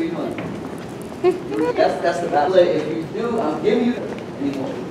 300. That's the battle. If you do, I'm giving you anymore.